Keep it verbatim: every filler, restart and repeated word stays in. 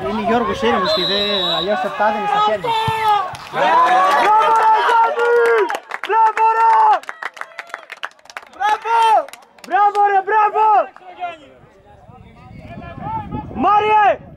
Είναι Γιώργος ήρεμος και αλλιώς τα πτάδε είναι στα χέρια. Μπράβο ρε Γιάννη! Μπράβο ρε! Μπράβο! Μπράβο ρε, μπράβο! Μάριε!